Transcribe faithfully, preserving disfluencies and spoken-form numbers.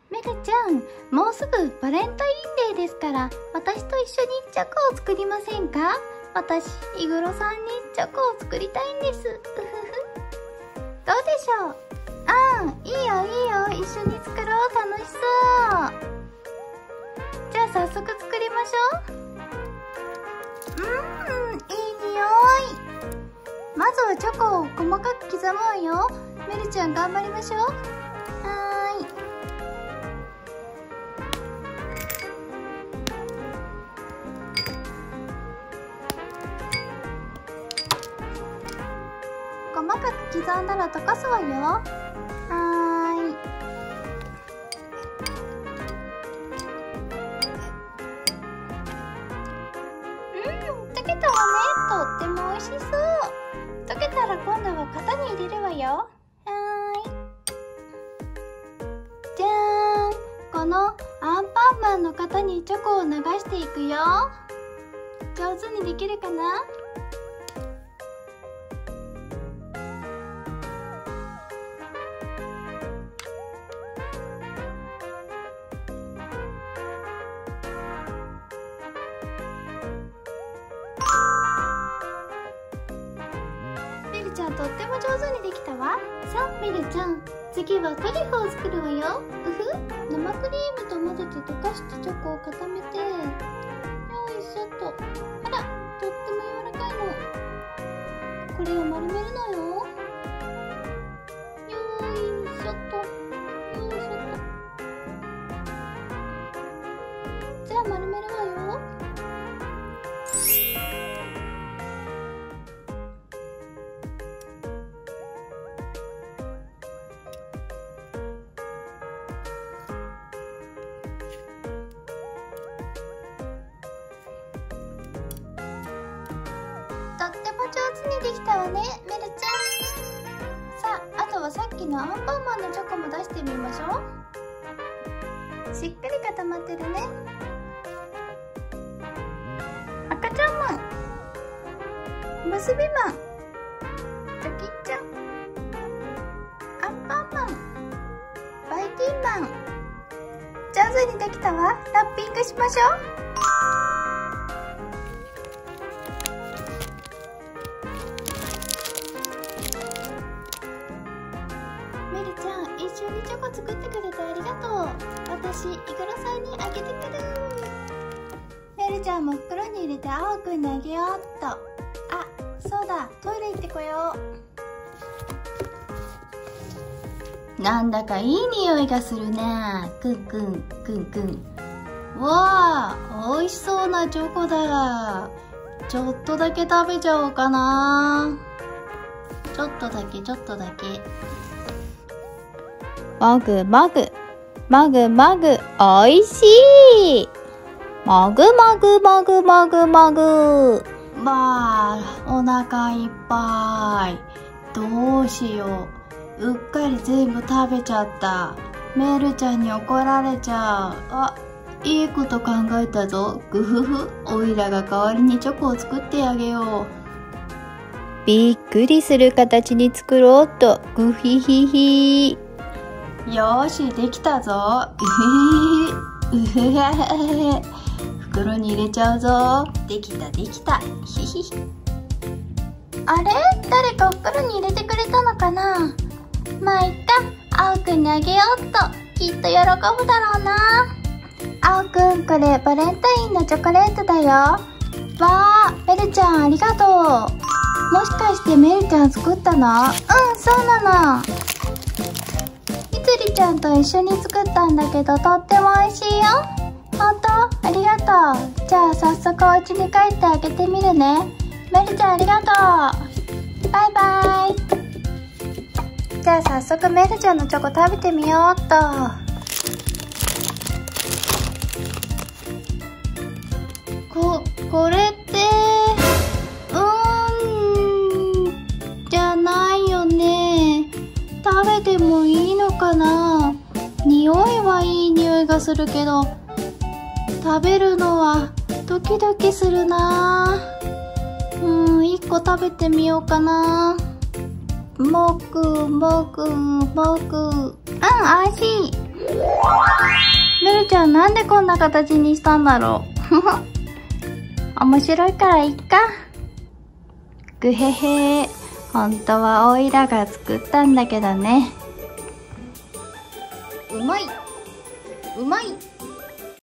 メルちゃん、もうすぐバレンタインデーですから、私と一緒にチョコを作りませんか？私、イグロさんにチョコを作りたいんです。うふふ。どうでしょう？あん、いいよいいよ、一緒に作ろう。楽しそう。じゃあ早速作りましょう。うーん、いい匂い。まずはチョコを細かく刻もうよ。メルちゃん頑張りましょう。はーい。細かく刻んだら溶かすわよ。はーい。うん、溶けたわね。とっても美味しそう。溶けたら今度は型に入れるわよ。はーい。じゃーん。このアンパンマンの型にチョコを流していくよ。上手にできるかな？メルちゃん、とっても上手にできたわ。さあ、メルちゃん、次はトリュフを作るわよ。うふ。生クリームと混ぜて溶かしてチョコを固めて、よいしょっと。あら、とっても柔らかいの。これを丸めるのよ。よいしょっと。よいしょっと。じゃあ丸めるわよ。とっても上手にできたわね、メルちゃん。さあ、あとはさっきのアンパンマンのチョコも出してみましょう。しっかり固まってるね。赤ちゃんマン、結びマン、チョキッちゃん、アンパンマン、バイキンマン。上手にできたわ。ラッピングしましょう。メルちゃん、一緒にチョコ作ってくれてありがとう。私、イクラさんにあげてくる。メルちゃんも袋に入れて青くんにあげようっと。あ、そうだ、トイレ行ってこよう。なんだかいい匂いがするね。くんくん、くんくん。わあ、美味しそうなチョコだ。ちょっとだけ食べちゃおうかな。ちょっとだけ、ちょっとだけ。 もぐもぐ、もぐもぐ、おいしい。もぐもぐもぐもぐもぐ。 まあ、お腹いっぱい。どうしよう。うっかり全部食べちゃった。メルちゃんに怒られちゃう。あ、いいこと考えたぞ。ぐふふ。おいらが代わりにチョコを作ってあげよう。 びっくりする形に作ろうっと。ぐひひひ。 よーし、できたぞ。うへへ。うへへへ。袋に入れちゃうぞ。できたできた。ひひひ。あれ？誰か袋に入れてくれたのかな？まあいっか。あおくんにあげようっと。きっと喜ぶだろうな。あおくん、これバレンタインのチョコレートだよ。わー、メルちゃんありがとう。もしかしてメルちゃん作ったの？うん、そうなの。みつりちゃんと一緒に作ったんだけど、とっても美味しいよ。ほんと？ありがとう。じゃあ早速お家に帰ってあげてみるね。メルちゃんありがとう。バイバイ。じゃあ早速メルちゃんのチョコ食べてみようっと。こ、これって、うーん、じゃないよね。食べてもいいのかな？匂いはいい匂いがするけど、食べるのはドキドキするな。うーん、一個食べてみようかな。もぐもぐもぐ。うん、おいしい。 ベルちゃんなんでこんな形にしたんだろう面白いからいっか。ぐへへ、本当はオイラが作ったんだけどね。うまい、うまい。